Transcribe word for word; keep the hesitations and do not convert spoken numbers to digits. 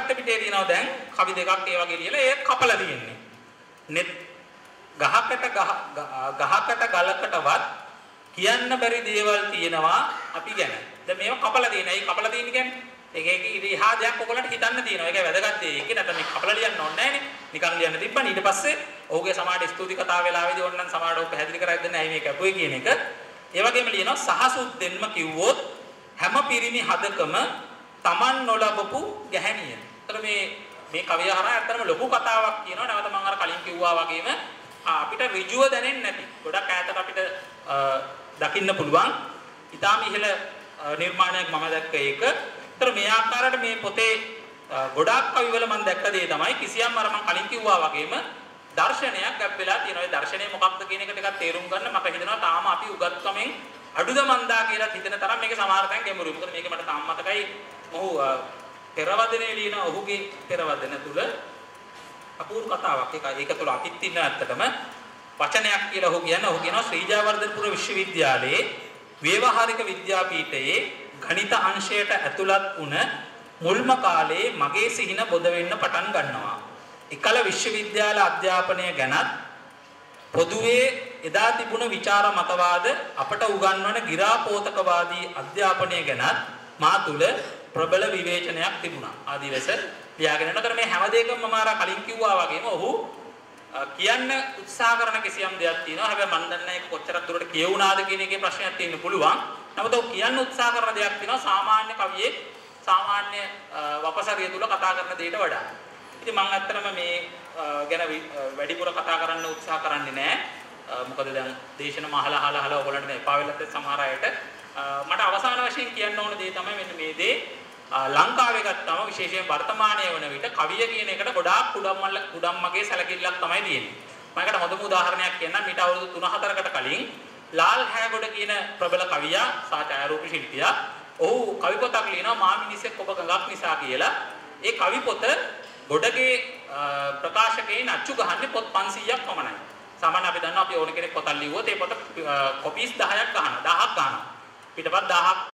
පැත්ත පිටේ තියෙනවා දැන් කවි දෙකක් ඒ වගේ ලියලා ඒක කපලා තියෙන්නේ. net ගහකට ගහකට ගලකටවත් කියන්න බැරි දේවල් තියෙනවා අපි ගැන. දැන් මේව කපලා තියෙනවා. ඒ කපලා තියෙන කියන්නේ ඒක ඒක ඊට එහා දෙයක් ඔයගොල්ලන්ට හිතන්න තියෙනවා. ඒක වැදගත් දෙයක්. ඒක නැත්නම් මේ කපලා ලියන්න ඕනේ නැහැ නේ. නිකන් ලියන්න තිබ්බනේ. ඊට පස්සේ ඔහුගේ සමාඩ ස්තුති කතාව වෙලාවේදී ඕනනම් සමාඩ ඔය පැහැදිලි කරලා දෙන්න ඇයි මේක අපුවේ කියන එක. ඒ වගේම ලියනවා සහසුද්දෙන්ම කිව්වොත් හැම පිරිමි හදකම Taman නොලබපු ගැහණිය. ඒතර මේ මේ කවිය හරහා ඇත්තටම ලොකු කතාවක් කියනවා. නැවත මම අර කලින් කිව්වා වගේම අපිට ඍජුව දැනෙන්නේ නැති. ගොඩක් ඈතට අපිට දකින්න පුළුවන්. ඊටාම ඉහළ නිර්මාණයක් මම දැක්ක ඒක. ඒතර මේ ආකාරයට මේ පොතේ ගොඩාක් කවිවල මම දැක්ක දේ තමයි කිසියම් අර මම කලින් කිව්වා වගේම දර්ශනයක් ගැප් වෙලා තියෙනවා. ඒ දර්ශනය මොකක්ද කියන එක ටිකක් තේරුම් ගන්න මට හිතෙනවා තාම අපි උගත්කමෙන් අඩුද මන්දා කියලා හිතෙන තරම් මේක සමහර තැන් ගැඹුරුයි. මොකද මේක මට තාම මතකයි ඔහු පෙරවදනේ ලියන ඔහුගේ පෙරවදන තුල අපූර්ව කතාවක්. ඒක ඒක තුල අපිත් ඉන්න ඇත්තටම වචනයක් කියලා ඔහු කියන ඔහු කියනවා ශ්‍රී ජයවර්ධනපුර විශ්වවිද්‍යාලයේ ව්‍යවහාරික විද්‍යාපීඨයේ ගණිත අංශයට ඇතුළත් වුණ මුල්ම කාලයේ මගේ සිහින බොද වෙන්න පටන් ගන්නවා. එකල විශ්වවිද්‍යාල අධ්‍යාපනය ගැනත් පොදුවේ එදා තිබුණ විචාර මතවාද අපට උගන්වන ගිරාපෝතකවාදී අධ්‍යාපනය ගැනත් මා තුල ප්‍රබල විවේචනයක් තිබුණා. ආදී ලෙස ලියාගෙන යනතර මේ හැම දෙයකම මම අර කලින් කිව්වා වගේම ඔහු කියන්න උත්සාහ කරන කිසියම් දෙයක් තියෙනවා. හැබැයි මම දන්නේ ඒක කොච්චරක් දුරට කියවුණාද කියන එකේ ප්‍රශ්නයක් තියෙන්න පුළුවන්. නමුත් ඔහු කියන්න උත්සාහ කරන දෙයක් තියෙනවා සාමාන්‍ය කවියේ සාමාන්‍ය වපසරිය තුල කතා කරන දෙයට වඩා. ඉතින් මම ඇත්තටම මේ ගැන වැඩිපුර කතා කරන්න උත්සාහ කරන්නේ නැහැ. මොකද දැන් දේශන මහල අහලා අහලා ඔයගොල්ලන්ට එපා වෙලත් සමහර අයට මට අවසාන වශයෙන් කියන්න ඕන දේ තමයි මෙන්න මේ දේ ලංකාවේ ගත්තම විශේෂයෙන් වර්තමානයේ වන විට කවිය කියන එකට ගොඩාක් කුඩම්මල් කුඩම්මගේ සැලකිල්ලක් තමයි තියෙන්නේ. මම ඒකට මොදම උදාහරණයක් කියන්නම්. මීට අවුරුදු තුන හතරකට කලින් ලාල් හැගොඩ කියන ප්‍රබල කවියා සහ ඡායාරූප ශිල්පියා ඔහු කවි පොතක් ලියනවා මා මිනිසෙක් ඔබ ගඟක් නිසා කියලා. ඒ කවි පොත ගොඩගේ ප්‍රකාශකයන් අච්චු ගහන්නේ පොත් පන්සීයක් පමණයි. සාමාන්‍ය අපි දන්නවා අපි ඕන කෙනෙක් පොතක් ලියුවොත් ඒ පොත කොපීස් දහයක් ගන්නවා. දහයක් ගන්නවා. පිටපත් දහයක්